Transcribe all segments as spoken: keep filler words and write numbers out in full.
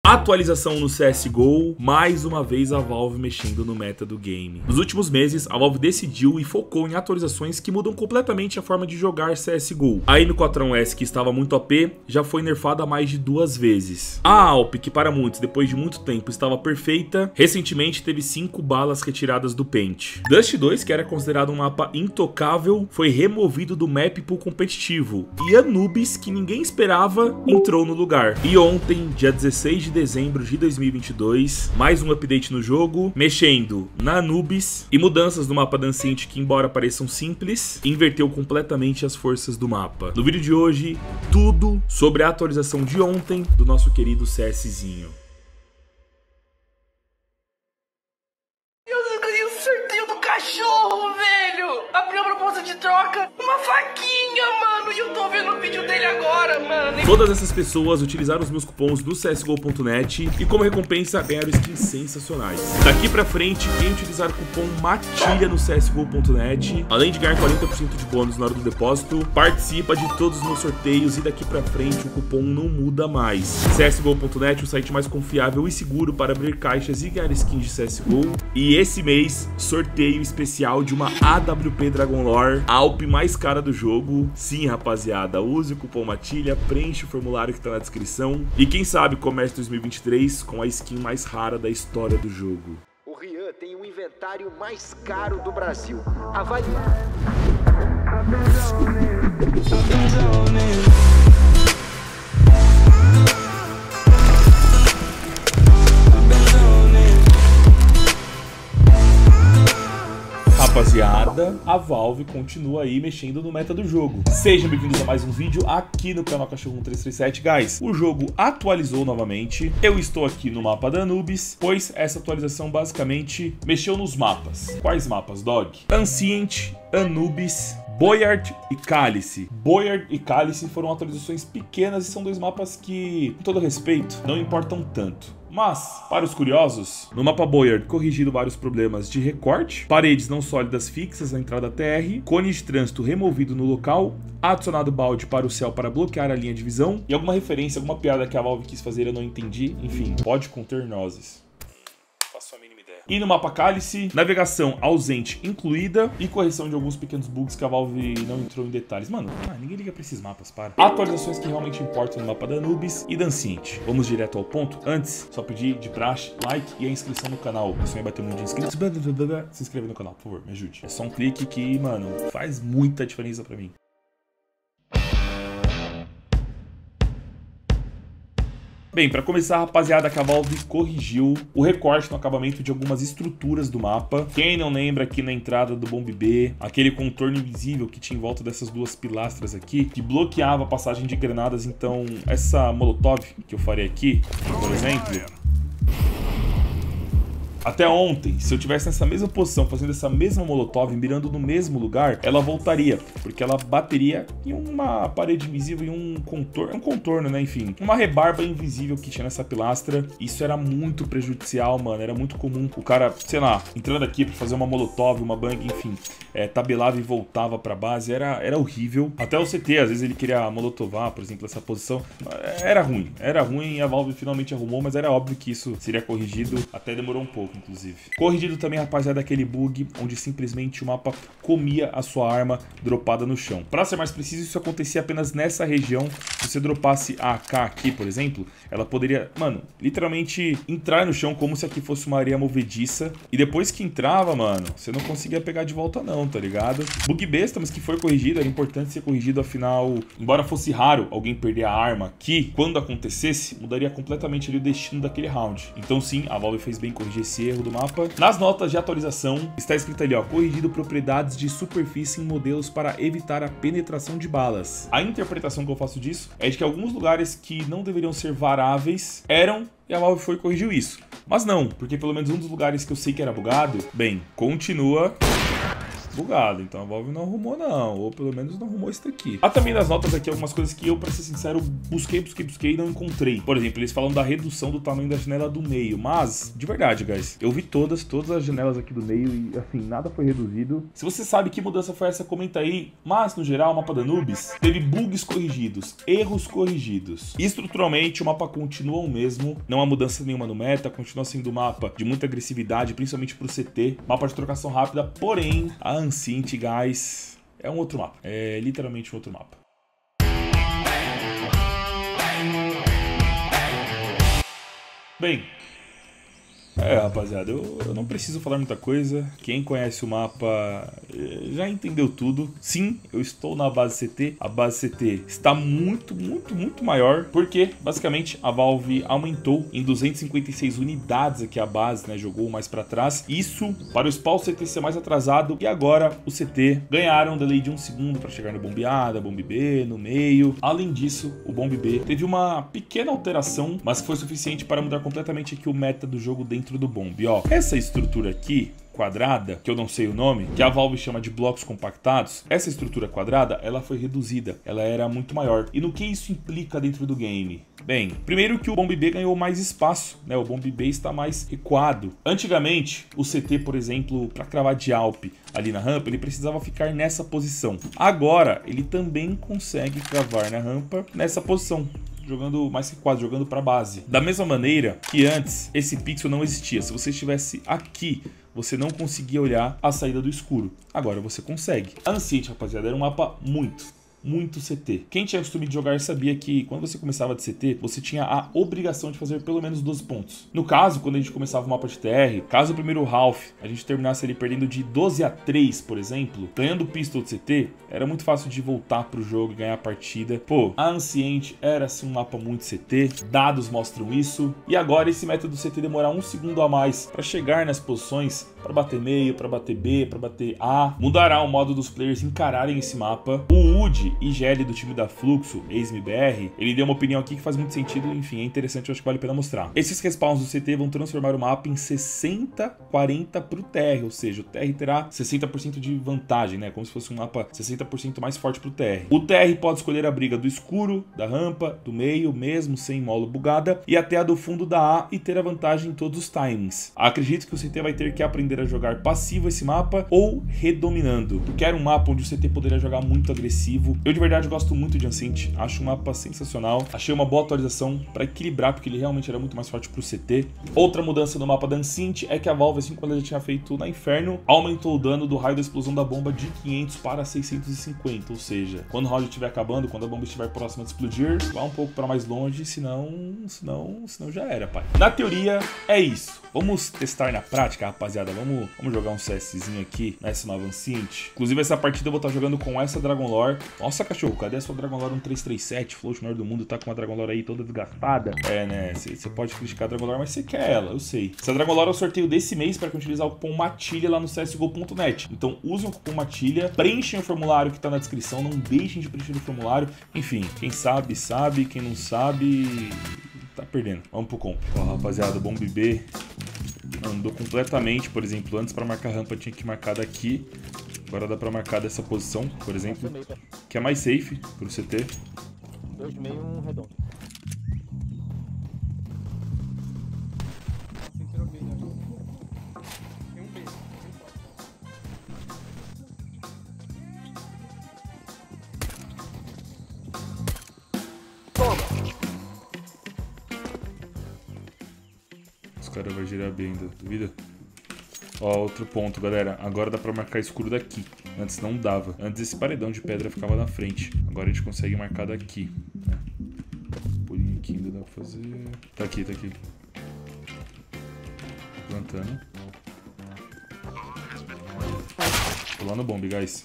Atualização no C S G O, mais uma vez a Valve mexendo no meta do game. Nos últimos meses, a Valve decidiu e focou em atualizações que mudam completamente a forma de jogar C S G O. A N quatro um S, que estava muito O P, já foi nerfada mais de duas vezes. A Alp, que para muitos, depois de muito tempo, estava perfeita, recentemente teve cinco balas retiradas do Paint. Dust dois, que era considerado um mapa intocável, foi removido do map pool competitivo. E Anubis, que ninguém esperava, entrou no lugar. E ontem, dia dezesseis de dezembro de dois mil e vinte e dois, mais um update no jogo, mexendo na Anubis e mudanças no mapa Dancente que, embora pareçam simples, inverteu completamente as forças do mapa. No vídeo de hoje, tudo sobre a atualização de ontem do nosso querido CSzinho. Eu ganhei o sorteio do cachorro, velho! Abriu a proposta de troca, uma faquinha, mano! E eu tô vendo o vídeo dele agora, mano! Todas essas pessoas utilizaram os meus cupons do C S G O ponto net e como recompensa ganharam skins sensacionais. Daqui pra frente, quem utilizar o cupom MATILHA no C S G O ponto net, além de ganhar quarenta por cento de bônus na hora do depósito, participa de todos os meus sorteios e daqui pra frente o cupom não muda mais. C S G O ponto net, o site mais confiável e seguro para abrir caixas e ganhar skins de C S G O. E esse mês, sorteio especial de uma A W P Dragon Lore, a Alp mais cara do jogo. Sim, rapaziada, use o cupom MATILHA, preenche o formulário que tá na descrição. E quem sabe comece dois mil e vinte e três com a skin mais rara da história do jogo. O Rian tem o inventário mais caro do Brasil. Avalie... Rapaziada, a Valve continua aí mexendo no meta do jogo. Sejam bem-vindos a mais um vídeo aqui no canal Cachorro um três três sete, guys. O jogo atualizou novamente. Eu estou aqui no mapa da Anubis, pois essa atualização basicamente mexeu nos mapas. Quais mapas, Dog? Ancient, Anubis, Boyard e Cálice. Boyard e Cálice foram atualizações pequenas e são dois mapas que, com todo respeito, não importam tanto. Mas, para os curiosos, no mapa Boyard corrigiram vários problemas de recorte, paredes não sólidas fixas na entrada T R, cone de trânsito removido no local, adicionado balde para o céu para bloquear a linha de visão, e alguma referência, alguma piada que a Valve quis fazer eu não entendi, enfim, pode conter nozes. Faço a mínima ideia. E no mapa Cálice, navegação ausente incluída e correção de alguns pequenos bugs que a Valve não entrou em detalhes. Mano, ah, ninguém liga pra esses mapas, para. Atualizações que realmente importam no mapa da Anubis e Dancient. Vamos direto ao ponto. Antes, só pedir de praxe, like e a inscrição no canal. Se vai bater um monte de inscritos, se inscreve no canal, por favor, me ajude. É só um clique que, mano, faz muita diferença pra mim. Bem, para começar, rapaziada, que a Valve corrigiu o recorte no acabamento de algumas estruturas do mapa. Quem não lembra aqui na entrada do Bomb B, aquele contorno invisível que tinha em volta dessas duas pilastras aqui, que bloqueava a passagem de granadas. Então, essa molotov que eu farei aqui, por exemplo... Até ontem, se eu tivesse nessa mesma posição, fazendo essa mesma molotov, mirando no mesmo lugar, ela voltaria, porque ela bateria em uma parede invisível e um contorno, um contorno, né, enfim, uma rebarba invisível que tinha nessa pilastra. Isso era muito prejudicial, mano, era muito comum o cara, sei lá, entrando aqui pra fazer uma molotov, uma bang, enfim, é, tabelava e voltava pra base, era, era horrível. Até o C T, às vezes ele queria molotovar, por exemplo, essa posição, era ruim, era ruim e a Valve finalmente arrumou, mas era óbvio que isso seria corrigido, até demorou um pouco. Inclusive. Corrigido também, rapaziada, aquele bug onde simplesmente o mapa comia a sua arma dropada no chão. Para ser mais preciso, isso acontecia apenas nessa região. Se você dropasse a A K aqui, por exemplo, ela poderia, mano, literalmente entrar no chão como se aqui fosse uma areia movediça. E depois que entrava, mano, você não conseguia pegar de volta não, tá ligado? Bug besta, mas que foi corrigido, era importante ser corrigido, afinal, embora fosse raro alguém perder a arma aqui, quando acontecesse, mudaria completamente ali o destino daquele round. Então sim, a Valve fez bem corrigir esse erro do mapa. Nas notas de atualização, está escrito ali, ó, corrigido propriedades de superfície em modelos para evitar a penetração de balas. A interpretação que eu faço disso é de que alguns lugares que não deveriam ser varáveis eram, e a Valve foi e corrigiu isso. Mas não, porque pelo menos um dos lugares que eu sei que era bugado, bem, continua... bugado. Então a Valve não arrumou não, ou pelo menos não arrumou isso daqui. Há também nas notas aqui algumas coisas que eu, pra ser sincero, busquei, busquei, busquei e não encontrei. Por exemplo, eles falam da redução do tamanho da janela do meio, mas, de verdade, guys, eu vi todas, todas as janelas aqui do meio e, assim, nada foi reduzido. Se você sabe que mudança foi essa, comenta aí. Mas, no geral, o mapa da Anubis teve bugs corrigidos, erros corrigidos. Estruturalmente, o mapa continua o mesmo, não há mudança nenhuma no meta, continua sendo um mapa de muita agressividade, principalmente pro C T, mapa de trocação rápida, porém, a Ancient, guys, é um outro mapa, é literalmente um outro mapa. Bem, é, rapaziada, eu, eu não preciso falar muita coisa. Quem conhece o mapa já entendeu tudo. Sim, eu estou na base C T. A base C T está muito, muito, muito maior, porque, basicamente, a Valve aumentou em duzentas e cinquenta e seis unidades aqui a base, né? Jogou mais para trás. Isso para o spawn C T ser mais atrasado. E agora, o C T ganharam um delay de um segundo para chegar no bombe A, da bombe B, no meio. Além disso, o bombe B teve uma pequena alteração, mas que foi suficiente para mudar completamente aqui o meta do jogo dentro do bombe, ó. Essa estrutura aqui quadrada, que eu não sei o nome, que a Valve chama de blocos compactados, essa estrutura quadrada, ela foi reduzida, ela era muito maior. E no que isso implica dentro do game? Bem, primeiro que o bombe B ganhou mais espaço, né? O bombe B está mais recuado. Antigamente, o C T, por exemplo, para cravar de Alp ali na rampa, ele precisava ficar nessa posição. Agora, ele também consegue cravar na rampa nessa posição, jogando mais recuado, jogando para base. Da mesma maneira que antes, esse pixel não existia. Se você estivesse aqui, você não conseguia olhar a saída do escuro. Agora você consegue. A Ancient, rapaziada, era um mapa muito, muito C T. Quem tinha costume de jogar sabia que quando você começava de C T, você tinha a obrigação de fazer pelo menos doze pontos. No caso, quando a gente começava o mapa de T R, caso o primeiro half a gente terminasse ali perdendo de doze a três, por exemplo, ganhando pistol de C T, era muito fácil de voltar pro jogo e ganhar a partida. Pô, a Ancient era assim um mapa muito C T, dados mostram isso. E agora esse método C T demorar um segundo a mais para chegar nas posições, para bater meio, para bater B, para bater A, mudará o modo dos players encararem esse mapa. O Wood I G L do time da Fluxo, ex-M B R, ele deu uma opinião aqui que faz muito sentido, enfim, é interessante, eu acho que vale a pena mostrar. Esses respawns do C T vão transformar o mapa em sessenta a quarenta pro T R, ou seja, o T R terá sessenta por cento de vantagem, né, como se fosse um mapa sessenta por cento mais forte pro T R. O T R pode escolher a briga do escuro, da rampa, do meio, mesmo sem molo bugada, e até a do fundo da A e ter a vantagem em todos os timings. Acredito que o C T vai ter que aprender a jogar passivo esse mapa ou redominando, porque era um mapa onde o C T poderia jogar muito agressivo. Eu de verdade gosto muito de Ancient, acho um mapa sensacional, achei uma boa atualização para equilibrar, porque ele realmente era muito mais forte pro C T. Outra mudança no mapa da Ancient é que a Valve, assim como ela já tinha feito na Inferno, aumentou o dano do raio da explosão da bomba de quinhentos para seiscentos e cinquenta, ou seja, quando o round estiver acabando, quando a bomba estiver próxima de explodir, vá um pouco para mais longe, senão, senão, senão já era, pai. Na teoria, é isso. Vamos testar na prática, rapaziada, vamos, vamos jogar um CSzinho aqui nessa nova Ancient. Inclusive, essa partida eu vou estar jogando com essa Dragon Lore. Nossa, cachorro, cadê a sua Dragon Lore um três três sete? Float maior do mundo, tá com uma Dragon Lore aí toda desgastada. É, né, você pode criticar a Dragon Lore, mas você quer ela, eu sei. Essa Dragon Lore é o sorteio desse mês para quem utilizar o cupom Matilha lá no C S G O ponto net. Então, usem o cupom Matilha, preenchem o formulário que tá na descrição, não deixem de preencher o formulário. Enfim, quem sabe, sabe, quem não sabe, tá perdendo. Vamos pro comp. Ó, rapaziada, o bombe B andou completamente, por exemplo, antes para marcar rampa tinha que marcar daqui. Agora dá pra marcar dessa posição, por exemplo, que é mais safe pro C T. Dois de meio, um redondo. Os caras vão girar bem ainda, duvida? Ó, outro ponto, galera. Agora dá pra marcar escuro daqui. Antes não dava. Antes esse paredão de pedra ficava na frente. Agora a gente consegue marcar daqui, né? Pulinho aqui ainda dá pra fazer. Tá aqui, tá aqui. Plantando. Tô lá no bomb, guys.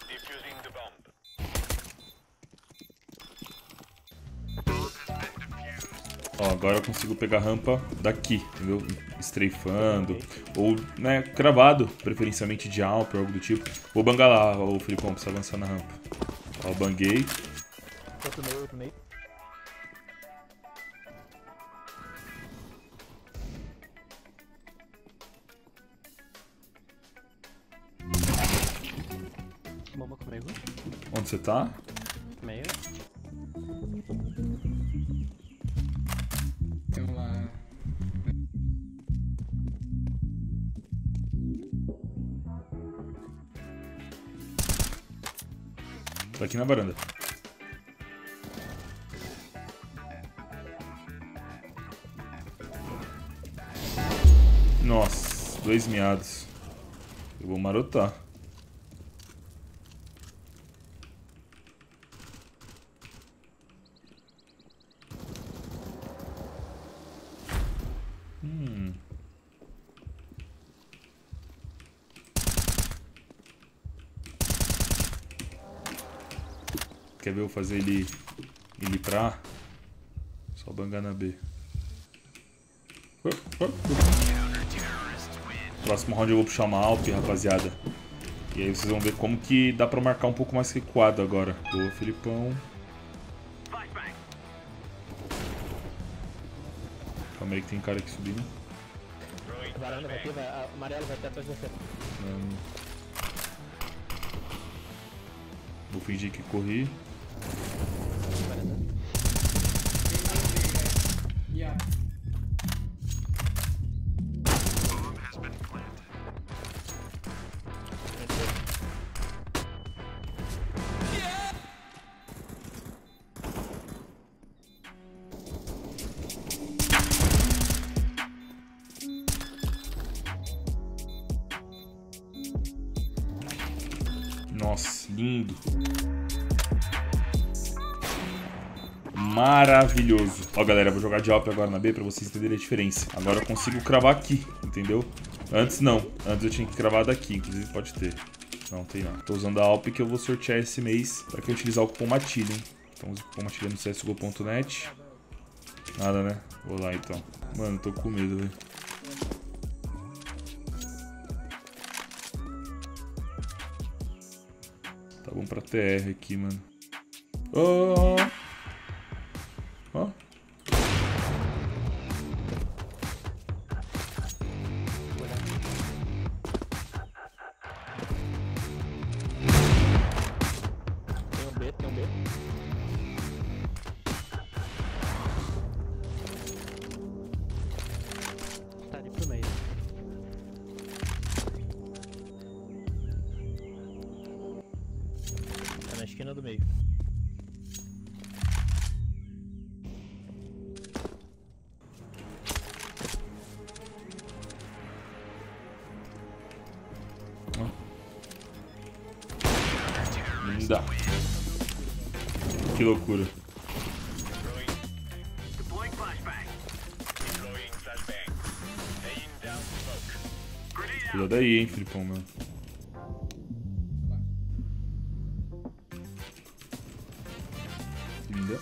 Ó, agora eu consigo pegar a rampa daqui, entendeu? Estreifando. Ou, né, cravado, preferencialmente de Alp ou algo do tipo. Vou bangar lá, o Filipão, precisa avançar na rampa. Ó, banguei. Outro meio, outro meio. smoke pra Igu. Onde você tá? Meio. Tem um lá. Tá aqui na varanda. Nossa, dois miados. Eu vou marotar. Hum. Quer ver eu fazer ele, ele pra? Só bangar na B. Oh, oh, oh. Próximo round eu vou puxar uma Alp, rapaziada. E aí vocês vão ver como que dá pra marcar um pouco mais recuado agora. Boa, Felipão. Calma aí que tem cara aqui subindo. A varanda vai ter, vai, a amarelo vai ter atrás de você. Hum. Vou fingir que corri. Varanda. Yeah. Nossa, lindo. Maravilhoso. Ó, galera, eu vou jogar de Alp agora na B pra vocês entenderem a diferença. Agora eu consigo cravar aqui, entendeu? Antes não. Antes eu tinha que cravar daqui, inclusive pode ter. Não, tem não. Tô usando a Alp que eu vou sortear esse mês pra que eu utilizar o cupom Matilha, hein? Então usa o cupom Matilha no C S G O ponto net. Nada, né? Vou lá então. Mano, tô com medo, velho. Tá bom pra T R aqui, mano. Oh! Ó. Tem um B, tem um B. Tá ali pro meio. Tá na esquina do meio. Linda. Que loucura. Cuidado aí, hein, Filipão, mano. Linda.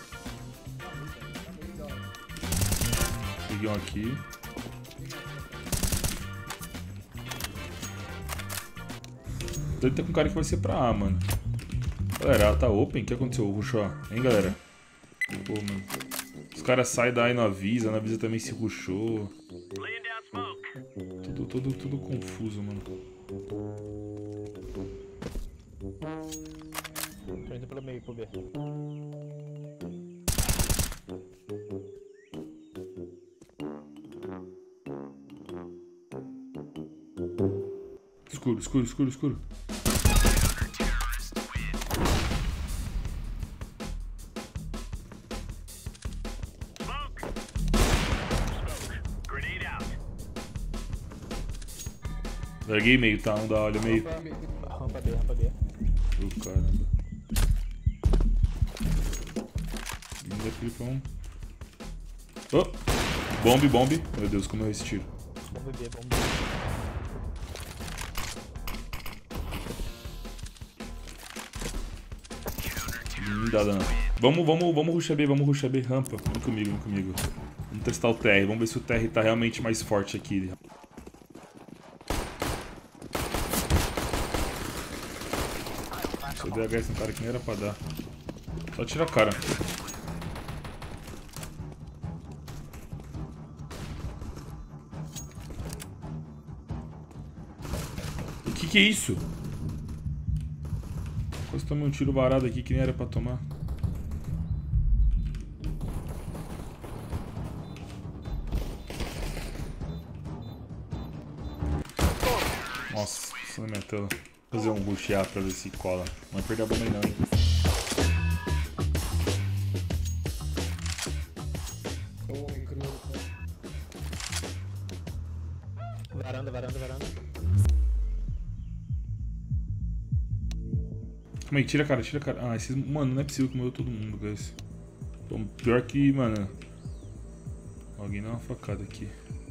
Peguei um aqui. Deve ter com um cara que vai ser pra A, mano. Galera, ela tá open? O que aconteceu? Rushou, hein, galera? Pô, mano. Os caras saem da A e não avisa, não avisa também se rushou. Tudo, tudo, tudo confuso, mano. Tô indo pelo meio pro B. Escuro, escuro, escuro, escuro. Larguei meio, tá? Um da olha meio. Rampa B, rampa B. Oh, caramba. Linda, Filipão. Oh! Bombe, bombe. Meu Deus, como eu esse tiro. Bomba B, bomba B. Linda, dano. Vamos, vamos, vamos rushar B, vamos rushar B. Rampa. Vem comigo, vem comigo. Vamos testar o T R. Vamos ver se o T R tá realmente mais forte aqui. Se eu der H S no cara que nem era pra dar. Só tira a cara. O que que é isso? Quase tomei um tiro varado aqui que nem era pra tomar. Nossa, isso não é minha tela. Vou fazer um rushear pra ver se cola. Não vai perder a bomba aí não, hein. Varanda, varanda, varanda. Calma aí, tira a cara, tira a cara. Ah, esses... Mano, não é possível que morreu todo mundo, guys. Pô, pior que, mano... Alguém dá uma facada aqui.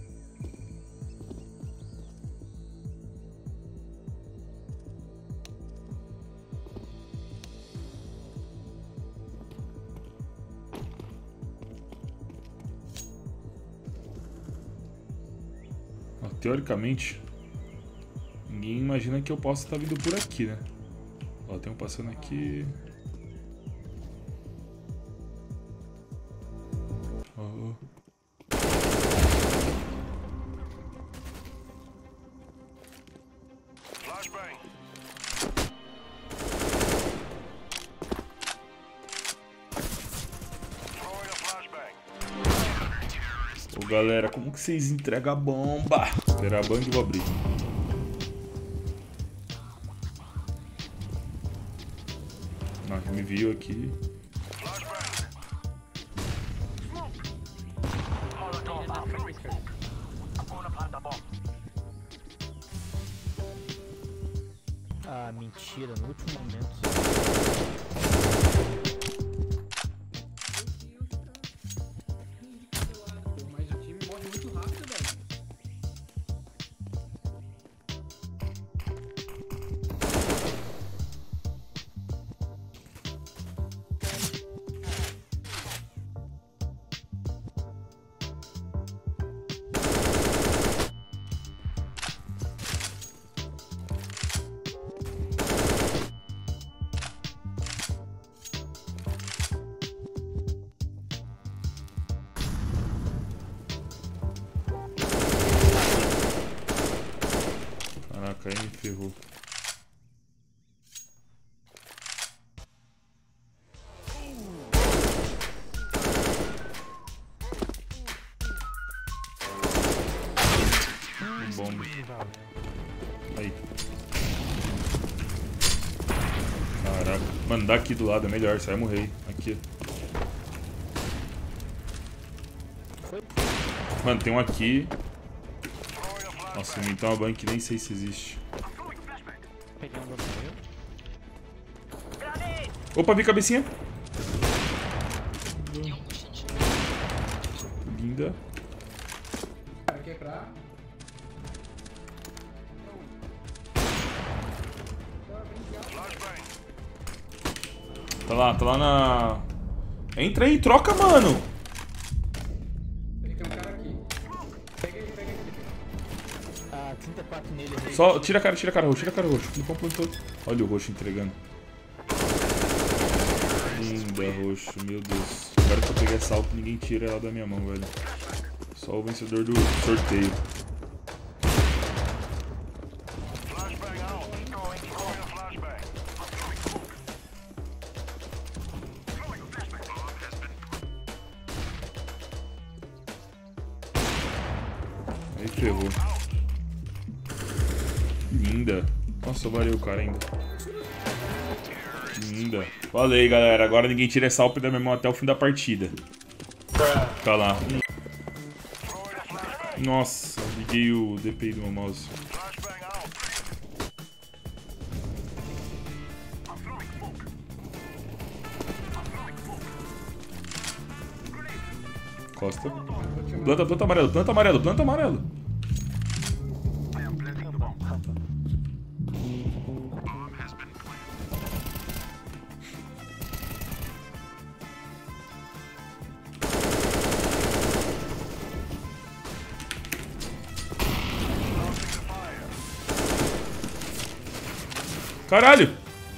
Ó, teoricamente, ninguém imagina que eu possa estar vindo por aqui, né? Ó, tem um passando aqui. Ó, ó. Ô galera, como que vocês entregam a bomba? Esperar a bang e vou abrir. Ah, já me viu aqui. Ah, mentira, no último momento. Mas o time morre muito rápido, velho. Caraca, aí me ferrou. Um bomba. Aí. Caraca. Mano, dá aqui do lado, é melhor, você vai morrer. Aqui. Mano, tem um aqui. Nossa, me dá uma bank que nem sei se existe. Peguei um banheiro. Opa, vi cabecinha. Linda. Cara, quebrar. Tá lá, tá lá na... Entra aí, troca, mano. Ele tem um cara aqui. Pega ele, pega ele. Ah, trinta e quatro nele. Rei. Só tira a cara, tira a cara roxo, tira a cara roxo. Não completou. Olha o roxo entregando. Linda, roxo, meu Deus. Agora que eu peguei essa alta, ninguém tira ela da minha mão, velho. Só o vencedor do sorteio. Aí ferrou. Linda. Nossa, valeu o cara ainda. Linda. Falei, galera. Agora ninguém tira essa alp da minha mão até o fim da partida. Tá lá. Nossa, liguei o D P I do meu mouse. Costa. Planta, planta amarelo, planta amarelo, planta amarelo. Caralho!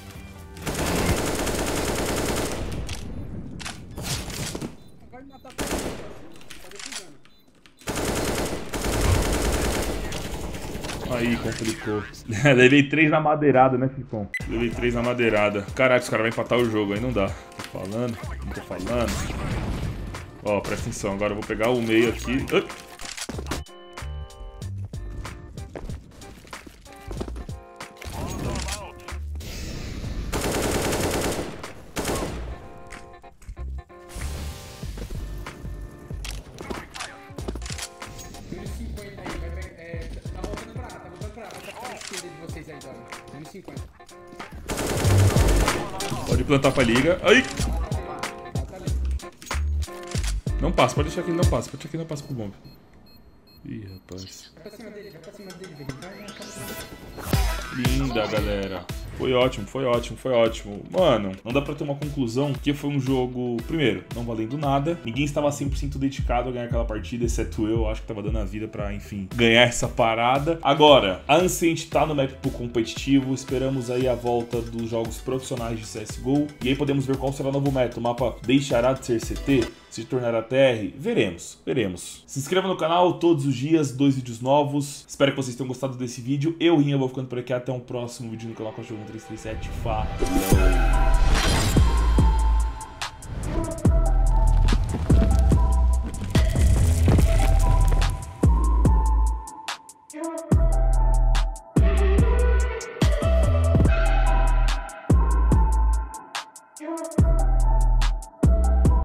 Vai me matar pra ele, tá defusando. Aí, complicou. Levei três na madeirada, né, Ficom? Levei três na madeirada. Caraca, os caras vão empatar o jogo, aí não dá. Tô falando, não tô falando. Ó, presta atenção, agora eu vou pegar o meio aqui. Uh. Pode plantar pra liga. Ai! Não passa, pode deixar que ele não passa. Pode deixar que ele não passa pro bomb. Ih, rapaz. Vai pra cima dele, vai pra cima dele, velho. Vai, vai, Linda, galera. Foi ótimo, foi ótimo, foi ótimo. Mano, não dá pra ter uma conclusão que foi um jogo, primeiro, não valendo nada. Ninguém estava cem por cento dedicado a ganhar aquela partida, exceto eu. Acho que tava dando a vida pra, enfim, ganhar essa parada. Agora, a Ancient tá no map pro competitivo. Esperamos aí a volta dos jogos profissionais de C S G O. E aí podemos ver qual será o novo meta. O mapa deixará de ser C T? Se tornará T R? Veremos, veremos. Se inscreva no canal todos os dias, dois vídeos novos. Espero que vocês tenham gostado desse vídeo. Eu, Rinha, vou ficando por aqui. Até um próximo vídeo no canal Cachorro um três três sete. Falou!